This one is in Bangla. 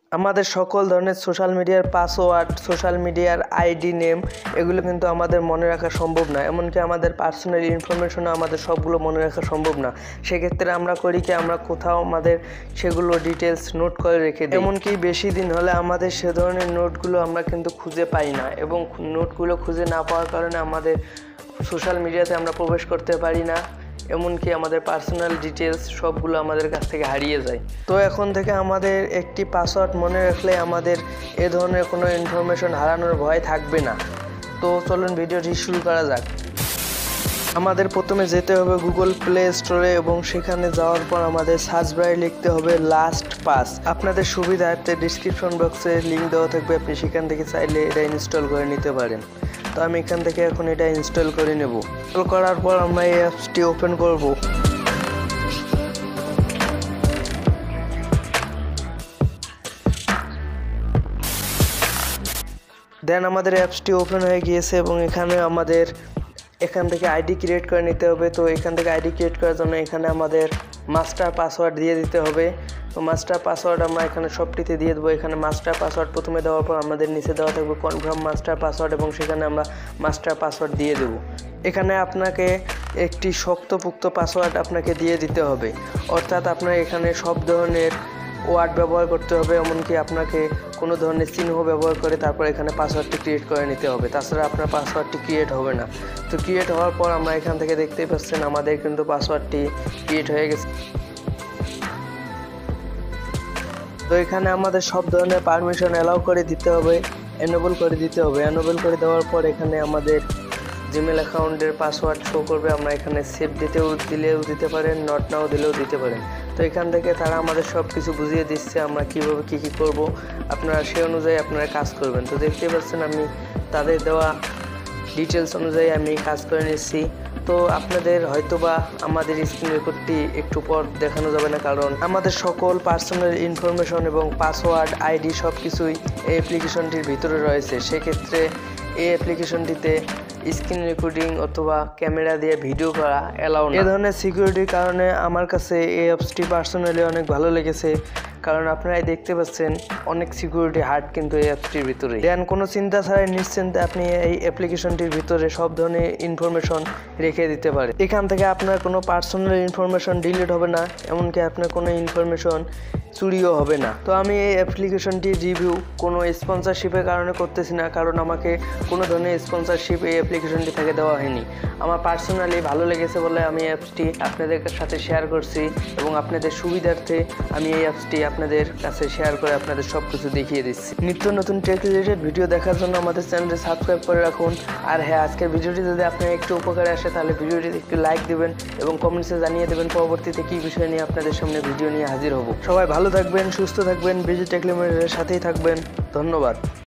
আমাদের সকল ধরনের সোশ্যাল মিডিয়ার পাসওয়ার্ড, সোশ্যাল মিডিয়ার আইডি নেম এগুলো কিন্তু আমাদের মনে রাখা সম্ভব না। এমনকি আমাদের পার্সোনাল ইনফরমেশনও আমাদের সবগুলো মনে রাখা সম্ভব না। সেক্ষেত্রে আমরা করি কি, আমরা কোথাও আমাদের সেগুলো ডিটেলস নোট করে রেখে দিই। এমনকি বেশি দিন হলে আমাদের সে ধরনের নোটগুলো আমরা কিন্তু খুঁজে পাই না, এবং নোটগুলো খুঁজে না পাওয়ার কারণে আমাদের সোশ্যাল মিডিয়াতে আমরা প্রবেশ করতে পারি না। এমনকি আমাদের পার্সোনাল ডিটেলস সবগুলো আমাদের কাছ থেকে হারিয়ে যায়। তো এখন থেকে আমাদের একটি পাসওয়ার্ড মনে রাখলে আমাদের এ ধরনের কোনো ইনফরমেশন হারানোর ভয় থাকবে না। তো চলুন ভিডিওটি শুরু করা যাক। আমাদের প্রথমে যেতে হবে গুগল প্লে স্টোরে, এবং সেখানে যাওয়ার পর আমাদের সার্চ বারে লিখতে হবে লাস্ট পাস। আপনাদের সুবিধার্থে ডিসক্রিপশন বক্সে লিঙ্ক দেওয়া থাকবে, আপনি সেখান থেকে চাইলে এটা ইনস্টল করে নিতে পারেন। তো আমি এখান থেকে এখন এটা ইনস্টল করে নেব। ইনস্টল করার পর আমরা এই অ্যাপসটি ওপেন করব। দেন আমাদের অ্যাপসটি ওপেন হয়ে গিয়েছে, এবং এখান থেকে আইডি ক্রিয়েট করে নিতে হবে। তো এখান থেকে আইডি ক্রিয়েট করার জন্য এখানে আমাদের মাস্টার পাসওয়ার্ড দিয়ে দিতে হবে। তো মাস্টার পাসওয়ার্ড আমরা এখানে সবটিতে দিয়ে দেবো। এখানে মাস্টার পাসওয়ার্ড প্রথমে দেওয়ার পর আমাদের নিচে দেওয়া থাকবে কনফার্ম মাস্টার পাসওয়ার্ড, এবং সেখানে আমরা মাস্টার পাসওয়ার্ড দিয়ে দেব। এখানে আপনাকে একটি শক্তপোক্ত পাসওয়ার্ড আপনাকে দিয়ে দিতে হবে, অর্থাৎ আপনার এখানে সব ধরনের ওয়ার্ড ব্যবহার করতে হবে, এমনকি আপনাকে কোনো ধরনের চিহ্ন ব্যবহার করে তারপর এখানে পাসওয়ার্ডটি ক্রিয়েট করে নিতে হবে, তাছাড়া আপনার পাসওয়ার্ডটি ক্রিয়েট হবে না। তো ক্রিয়েট হওয়ার পর আমরা এখান থেকে দেখতেই পাচ্ছেন আমাদের কিন্তু পাসওয়ার্ডটি ক্রিয়েট হয়ে গেছে। তো এখানে আমাদের সব ধরনের পারমিশন অ্যালাউ করে দিতে হবে, এনেবল করে দিতে হবে। এনেবল করে দেওয়ার পর এখানে আমাদের জিমেল অ্যাকাউন্টের পাসওয়ার্ড শো করবে। আমরা এখানে সেভ দিলেও দিতে পারেন, নট নাও দিলেও দিতে পারেন। তো এখান থেকে তারা আমাদের সব কিছু বুঝিয়ে দিচ্ছে আমরা কীভাবে কী করব। আপনারা সেই অনুযায়ী আপনারা কাজ করবেন। তো দেখতেই পাচ্ছেন আমি তাদের দেওয়া ডিটেলস অনুযায়ী আমি কাজ করে নিচ্ছি। তো আপনাদের হয়তোবা আমাদের স্ক্রিন রেকর্ডটি একটু পর দেখানো যাবে না, কারণ আমাদের সকল পার্সোনাল ইনফরমেশন এবং পাসওয়ার্ড, আইডি সব কিছুই এই অ্যাপ্লিকেশনটির ভিতরে রয়েছে। সেক্ষেত্রে এই অ্যাপ্লিকেশনটিতে স্ক্রিন রেকর্ডিং অথবা ক্যামেরা দিয়ে ভিডিও করা অ্যালাউ না। এ ধরনের সিকিউরিটির কারণে আমার কাছে এই অ্যাপসটি পার্সোনালি অনেক ভালো লেগেছে, কারণ আপনারাই দেখতে পাচ্ছেন অনেক সিকিউরিটি হার্ড কিন্তু এই অ্যাপসটির ভিতরে। দেন কোনো চিন্তা ছাড়াই নিশ্চিন্তে আপনি এই অ্যাপ্লিকেশনটির ভিতরে সব ধরনের ইনফরমেশন রেখে দিতে পারেন। এখান থেকে আপনার কোনো পার্সোনাল ইনফরমেশন ডিলিট হবে না, এমনকি আপনার কোনো ইনফরমেশন চুরিও হবে না। তো আমি এই অ্যাপ্লিকেশনটির রিভিউ কোনো স্পন্সরশিপের কারণে করতেছি না, কারণ আমাকে কোনো ধরনের স্পন্সরশিপ এই অ্যাপ্লিকেশনটি থেকে দেওয়া হয়নি। আমার পার্সোনালি ভালো লেগেছে বলে আমি অ্যাপসটি আপনাদের সাথে শেয়ার করছি, এবং আপনাদের সুবিধার্থে আমি এই অ্যাপসটি আপনাদের কাছে শেয়ার করে আপনাদের সব কিছু দেখিয়ে দিচ্ছি। নিত্য নতুন টেক রিলেটেড ভিডিও দেখার জন্য আমাদের চ্যানেলটি সাবস্ক্রাইব করে রাখুন। আর হ্যাঁ, আজকের ভিডিওটি যদি আপনার একটু উপকারে আসে তাহলে ভিডিওটিতে একটু লাইক দেবেন এবং কমেন্টসে জানিয়ে দেবেন পরবর্তীতে কী বিষয় নিয়ে আপনাদের সামনে ভিডিও নিয়ে হাজির হব। সবাই ভালো থাকবেন, সুস্থ থাকবেন, বিজি টেক লিমিটেডের সাথেই থাকবেন। ধন্যবাদ।